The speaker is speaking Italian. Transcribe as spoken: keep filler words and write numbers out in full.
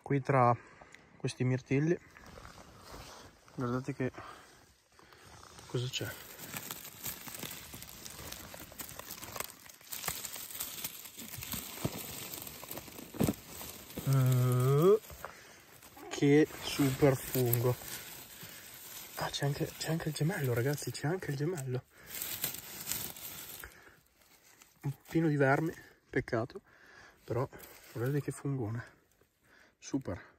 qui tra questi mirtilli. Guardate che cosa c'è. Uh, che super fungo. Ah, c'è anche, c'è anche il gemello, ragazzi, c'è anche il gemello. Un pieno di vermi, peccato, però guardate che fungone, super.